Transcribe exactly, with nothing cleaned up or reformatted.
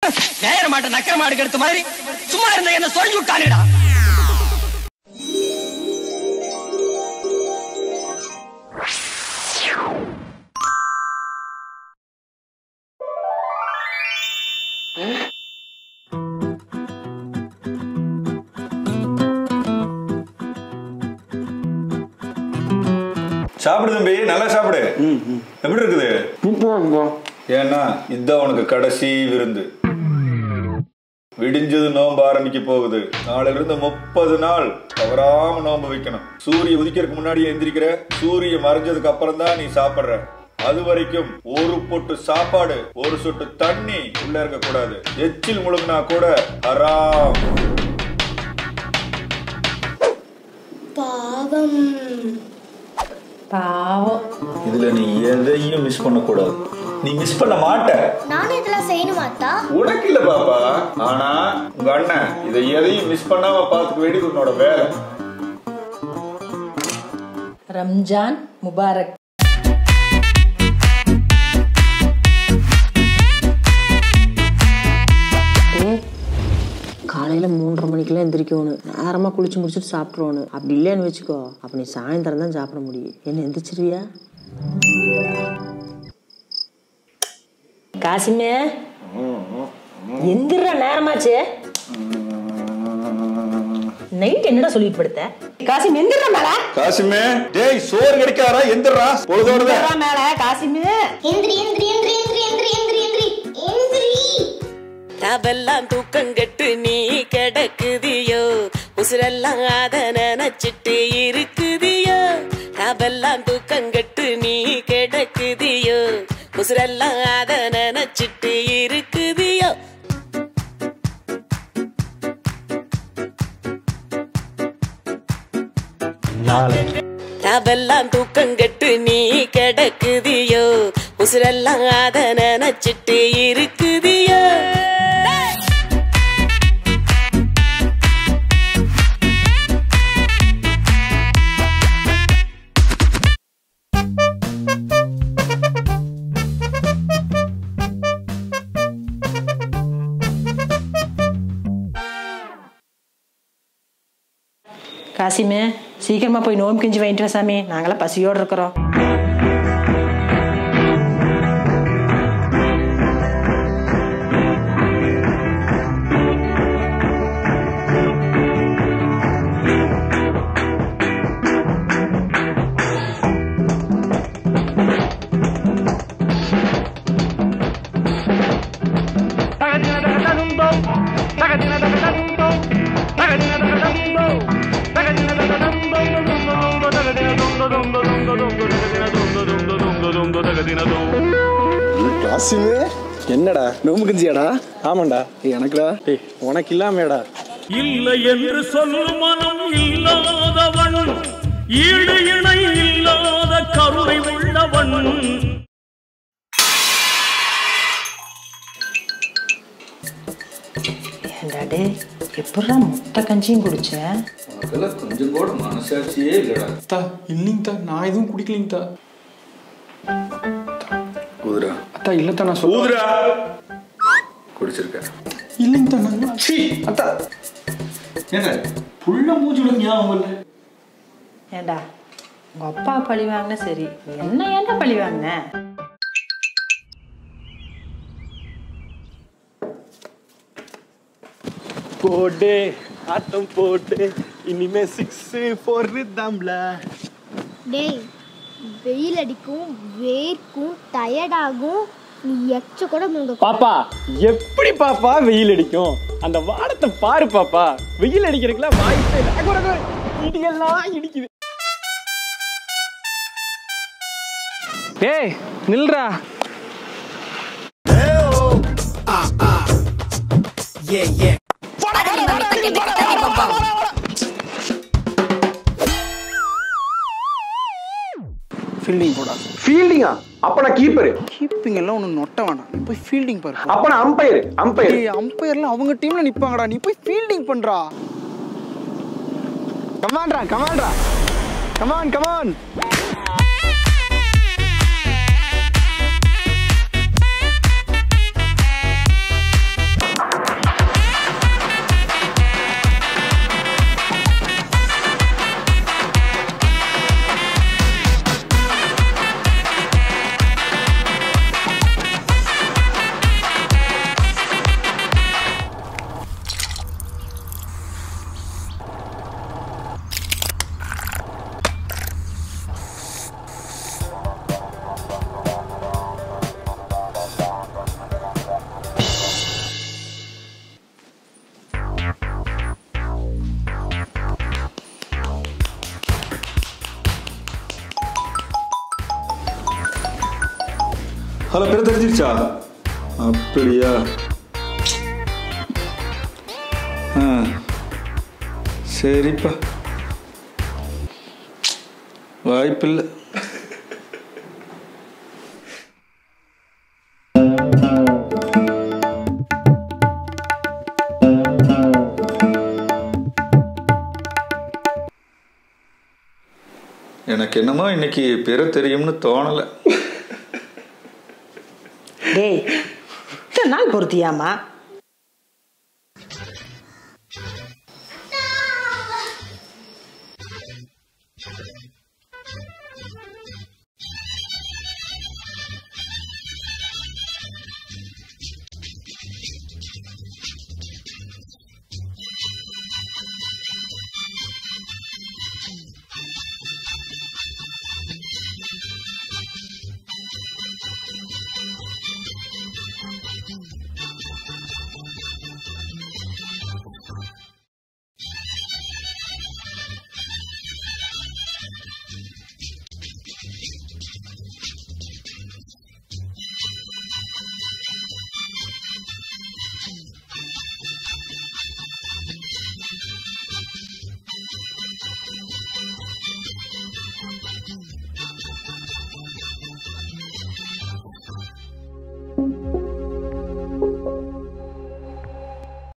நேர மாட்ட நக்கர மாடு எடுத்த மாதிரி சும்மா இருந்த என்ன சொல்லி விட்டானுடா. சாப்பிடு தம்பி, நல்லா சாப்பிடு. எப்படி இருக்குது? ஏன்னா இதுதான் உனக்கு கடைசி விருந்து. விடிஞ்சது நோம்பு ஆரம்பிக்க போகுது. நாளைல இருந்து முப்பது நாள் தவறாம நோம்பு வைக்கணும். சூரிய உதிக்கிறதுக்கு முன்னாடி எந்திரிக்கிற, சூரிய மறைஞ்சதுக்கு அப்புறம் தான் நீ சாப்பிடுற. அது வரைக்கும் ஒரு பொட்டு சாப்பாடு, ஒரு சொட்டு தண்ணி உள்ள இருக்க கூடாது. எச்சில் முழுங்கினா கூட ஹராம். பாவம் பாவம். இதுல நீ எதையும் மிஸ் பண்ண கூடாது. நீ மிஸ் பண்ண மாட்ட. நானே இதெல்லாம் செய்யணுமாத்தா? உனக்கு இல்ல பாப்பா, ஆனா உங்க அண்ணன் இதை எதையும் மிஸ் பண்ணாம பாத்துக்க வேண்டியது உன்னோட வேலை. ரம்ஜான் முபாரக். காலையில மூன்றரை மணிக்கெல்லாம் எந்திரிக்கணும். நேரமா குளிச்சு முடிச்சுட்டு சாப்பிட்ருவோன்னு. அப்படி இல்லைன்னு வச்சுக்கோ, அப்ப நீ சாயந்தரம் தான் சாப்பிட முடியும். என்ன எந்திரிச்சிருவியா? காசிமே எந்திர நேரமாச்சு. நைட் என்னடா சொல்லிட்டு படுத்த? காசிம் எந்திர மேல. காசிமே டேய், சோறு கிடைக்காரா? எந்திரா, பொழுதோடதே மேல. காசிமே எந்திரி எந்திரி எந்திரி எந்திரி எந்திரி எந்திரி எந்திரி எந்திரி. தவெல்லாம் தூக்கம் கெட்டு நீ கிடக்குதியோ, உசுரெல்லாம் அத நினைச்சிட்டு இருக்குதியோ. தவெல்லாம் தூக்கம் கெட்டு நீ கிடக்குதியோ, உசுரெல்லாம் அத நினைச்சிட்டு இருக்குதியோ. தவெல்லாம் தூக்கம் கெட்டு நீ கிடக்குதியோ, உசுரெல்லாம் அத நினைச்சிட்டு இருக்குதியோ. காசிமே சீக்கிரமா போய் நோம்பு கிஞ்சி வாங்கிட்டு வா சாமி. நாங்களாம் பசியோடு இருக்கிறோம். என்னடா நோம்பு கஞ்சியாடா? ஆமாண்டா. எனக்குடா. டேய் உனக்கு இல்லாமடா. இல்லை என்று சொல்லும் மனம் இல்லாதவன், ஈடு இணை இல்லாத கருணை உள்ளவன். ஏண்டாடே எப்படா மொத்த கஞ்சியும் குடிச்ச? உனக்கெல்லாம் கொஞ்சம் கூட மனசாட்சியே இல்லடா. தா இல்லைங்கத்தா, நான் எதுவும் குடிக்கலைங்கத்தா. ஊதுரா. அத்தா இல்லத்தா, நான் சொல்ல ஊதுரா. குடிச்சிருக்க இல்லைங்கத்தா. நான் சீ அத்தா. என்ன புள்ள மூஞ்சுல ஞாபகம் இல்ல? ஏண்டா உங்க அப்பா பழி வாங்கின சரி, என்ன ஏன்டா பழி வாங்கின? போடு ஆட்டம் போடு, இனிமே சிக்ஸ் ஃபோர் தாம்ல. டேய் வெயில் அடிக்கும், வேர்க்கும், டயர்டாகும். நீ எச்ச கூட முங்க. பாப்பா எப்படி பாப்பா வெயில் அடிக்கும்? அந்த வானத்தை பாரு பாப்பா. வெயில் அடிக்கிறதுக்குலாம் வாய்ப்பே இல்லை. இடியெல்லாம் இடிக்குது. டேய் நில்றா. ஃபீல்டிங் போடா. ஃபீல்டிங்கா? அப்ப நான் கீப்பர். கீப்பிங் எல்லாம் ஒன்று நொட்ட வேணாம், நீ போய் ஃபீல்டிங் பாரு. அப்ப நான் அம்பையர். அம்பையர் அம்பையர்லாம் அவங்க டீம்ல நிப்பாங்கடா, நீ போய் ஃபீல்டிங் பண்றா. கமான்டா கமான்டா கமான் கமான். ஹலோ பேர் தெரிஞ்சிருச்சா? அப்படியா? ஆ சரிப்பா, வாய்ப்பில்லை. எனக்கு என்னமோ இன்னைக்கு பெற தெரியும்னு தோணலை. டேய், இத்தனை நாள் பொறுத்தியாமா? Thank you.